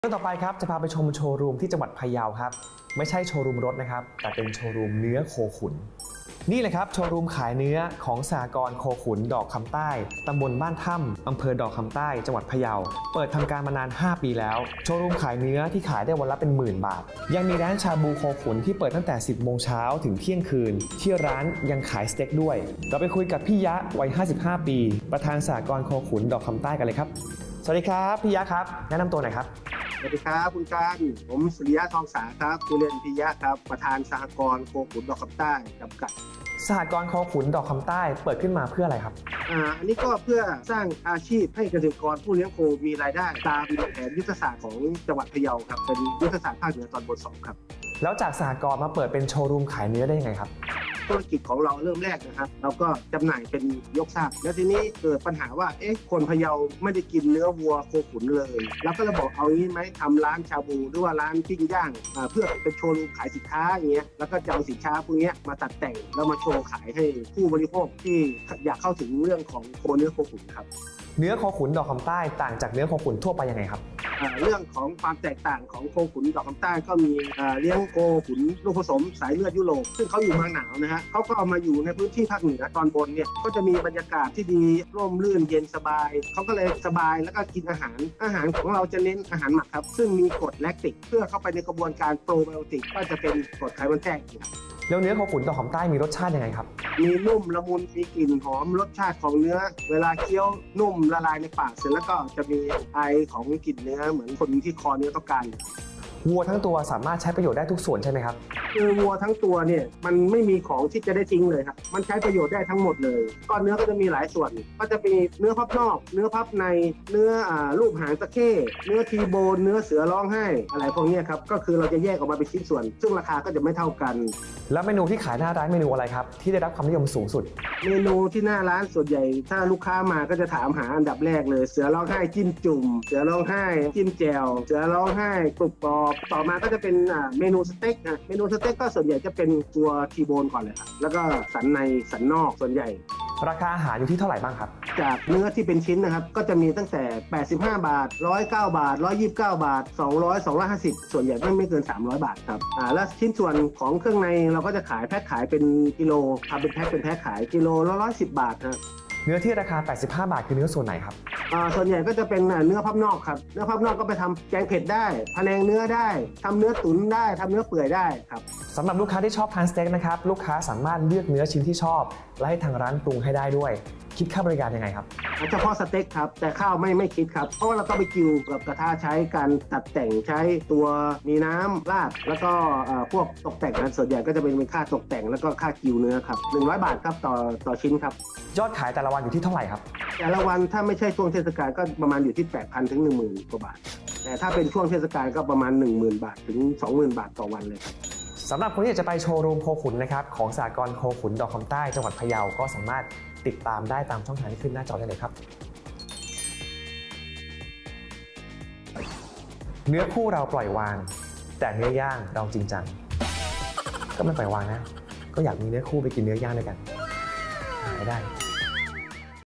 เรื่องต่อไปครับจะพาไปชมโชว์รูมที่จังหวัดพะเยาครับไม่ใช่โชว์รูมรถนะครับแต่เป็นโชว์รูมเนื้อโคขุนนี่เลยครับโชว์รูมขายเนื้อของสหกรณ์โคขุนดอกคำใต้ตำบลบ้านถ้ำอำเภอดอกคำใต้จังหวัดพะเยาเปิดทำการมานาน5 ปีแล้วโชว์รูมขายเนื้อที่ขายได้วันละเป็น10,000 บาทยังมีร้านชาบูโคขุนที่เปิดตั้งแต่ 10 โมงเช้าถึงเที่ยงคืนที่ร้านยังขายสเต็กด้วยเราไปคุยกับพี่ยะวัย55 ปีประธานสหกรณ์โคขุนดอกคำใต้กันเลยครับสวัสดีครับพี่ยะครับแนะนำตัวหน่อยครับสวัสดีครับคุณการผมสุริยะทองสาครับผู้เล่นพิยะครับประธานสหกรณ์โคขุนดอกคำใต้จำกัดสหกรณ์โคขุนดอกคำใต้เปิดขึ้นมาเพื่ออะไรครับอันนี้ก็เพื่อสร้างอาชีพให้เกษตรกรผู้เลี้ยงโคมีรายได้ตามแผนยุทธศาสตร์ของจังหวัดพะเยาครับเป็นยุทธศาสตร์ภาคเหนือตอนบน2ครับแล้วจากสหกรณ์มาเปิดเป็นโชว์รูมขายเนื้อได้ยังไงครับธุรกิจของเราเริ่มแรกนะครับเราก็จำหน่ายเป็นยกซากแล้วทีนี้เกิดปัญหาว่าคนพะเยาไม่ได้กินเนื้อวัวโคขุนเลยแล้วก็เลยบอกเอางี้ไหมทำร้านชาบูหรือว่าร้านปิ้งย่างเพื่อเป็นโชว์รูมขายสินค้าอย่างเงี้ยแล้วก็จะเอาสินค้าพวกนี้มาตัดแต่งแล้วมาโชว์ขายให้ผู้บริโภคที่อยากเข้าถึงเรื่องของเนื้อโคขุนครับเนื้อโคขุนดอกคำใต้ต่างจากเนื้อโคขุนทั่วไปยังไงครับเรื่องของความแตกต่างของโคขุนดอกคำใต้ก็มีเลี้ยงโคขุนลูกผสมสายเลือดยุโรปซึ่งเขาอยู่เมืองหนาวนะฮะเขาก็เอามาอยู่ในพื้นที่ภาคเหนือตอนบนเนี่ยก็จะมีบรรยากาศที่ดีร่มรื่นเย็นสบายเขาก็เลยสบายแล้วก็กินอาหารของเราจะเน้นอาหารหมักครับซึ่งมีกรดแลคติกเพื่อเข้าไปในกระบวนการโปรไบโอติกก็จะเป็นกรดไขมันแทรกครับแล้วเนื้อโคขุนดอกคำใต้มีรสชาติยังไงครับมีนุ่มละมุนมีกลิ่นหอมรสชาติของเนื้อเวลาเคี้ยวนุ่มละลายในปากเสร็จแล้วก็จะมีไอของกลิ่นเนื้อเหมือนคนที่คอเนื้อต้องการวัวทั้งตัวสามารถใช้ประโยชน์ได้ทุกส่วนใช่ไหมครับคือวัวทั้งตัวเนี่ยมันไม่มีของที่จะได้ทิ้งเลยครับมันใช้ประโยชน์ได้ทั้งหมดเลยก้อนเนื้อก็จะมีหลายส่วนก็จะมีเนื้อพับนอกเนื้อพับในเนื้อรูปหางตะเข้เนื้อทีโบนเนื้อเสือร้องไห้อะไรพวกนี้ครับก็คือเราจะแยกออกมาเป็นชิ้นส่วนซึ่งราคาก็จะไม่เท่ากันแล้วเมนูที่ขายหน้าร้านเมนูอะไรครับที่ได้รับความนิยมสูงสุดเมนูที่หน้าร้านส่วนใหญ่ถ้าลูกค้ามาก็จะถามหาอันดับแรกเลยเสือร้องไห้จิ้มจุ่มเสือร้องไห้จิ้มแจ่วเสือร้องไห้กรุบกรอบต่อมาก็จะเป็นเมนูสเต็กเมนูสเต็กก็ส่วนใหญ่จะเป็นตัวทีโบนก่อนเลยครับแล้วก็สันในสันนอกส่วนใหญ่ราคาอาหารอยู่ที่เท่าไหร่บ้างครับจากเนื้อที่เป็นชิ้นนะครับก็จะมีตั้งแต่85 บาท109 บาท129 บาท200 250ส่วนใหญ่ไม่เกิน300 บาทครับแล้วชิ้นส่วนของเครื่องในเราก็จะขายแพ็คขายเป็นกิโลทำเป็นแพ็คขายกิโลละ110 บาทครับเนื้อที่ราคา85 บาทคือเนื้อส่วนไหนครับส่วนใหญ่ก็จะเป็นเนื้อพับนอกครับเนื้อพับนอกก็ไปทำแกงเผ็ดได้พะแนงเนื้อได้ทำเนื้อตุ๋นได้ทำเนื้อเปื่อยได้ครับสำหรับลูกค้าที่ชอบทานสเต็กนะครับลูกค้าสามารถเลือกเนื้อชิ้นที่ชอบและให้ทางร้านปรุงให้ได้ด้วยคิดค่าบริการยังไงครับเฉพาะสเต็กครับแต่ข้าวไม่คิดครับเพราะว่าเราต้องไปกิวกับกระทะใช้การตัดแต่งใช้ตัวมีน้ำราดแล้วก็พวกตกแต่งนั้นส่วนใหญ่ก็จะเป็นค่าตกแต่งแล้วก็ค่ากิวเนื้อครับ100 บาทครับต่อชิ้นครับยอดขายแต่ละวันอยู่ที่เท่าไหร่ครับแต่ละวันถ้าไม่ใช่ช่วงเทศกาลก็ประมาณอยู่ที่ 8,000 ถึง 10,000 กว่าบาทแต่ถ้าเป็นช่วงเทศกาลก็ประมาณ 10,000 บาทถึง 20,000 บาทต่อวันเลยครับสำหรับคนที่อยากจะไปโชว์รูมโคขุนนะครับของสหกรณ์โคขุนดอกคำใต้จังหวัดพะเยาก็สามารถติดตามได้ตามช่องทางที่ขึ้นหน้าจอได้เลยครับเนื้อคู่เราปล่อยวางแต่เนื้อย่างเราจริงจังก็ไม่ปล่อยวางนะก็อยากมีเนื้อคู่ไปกินเนื้อย่างด้วยกันหาได้